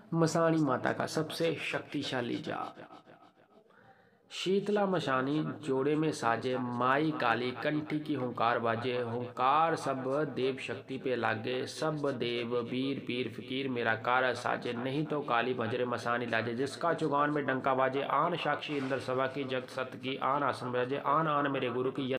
मसाणी माता का सबसे शक्तिशाली जाप। शीतला मशानी जोड़े में साजे, माई काली कंठी की हुंकार बाजे। हुंकार सब देव शक्ति पे लागे, सब देव वीर पीर फकीर मेरा कार साजे। नहीं तो काली भजरे मसानी लाजे, जिसका चुगान में डंका बाजे। आन साक्षी इंद्र सभा की, जग सत की, आन आसन बजाजे। आन आन मेरे गुरु की